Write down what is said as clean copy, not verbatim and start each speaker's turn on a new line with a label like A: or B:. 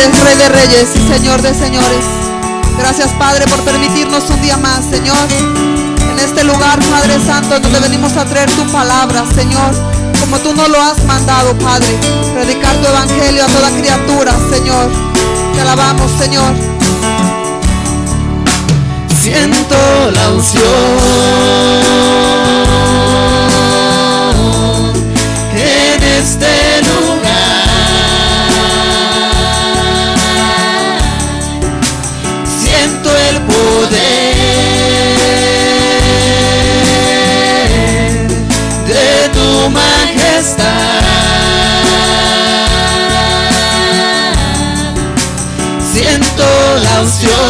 A: eres Rey de Reyes y Señor de Señores. Gracias, Padre, por permitirnos un día más, Señor, en este lugar, Padre Santo, donde venimos a traer tu palabra, Señor, como tú nos lo has mandado, Padre, predicar tu evangelio a toda criatura, Señor. Te alabamos, Señor.
B: Siento la unción en este lugar. Siento el poder de tu majestad. Siento la unción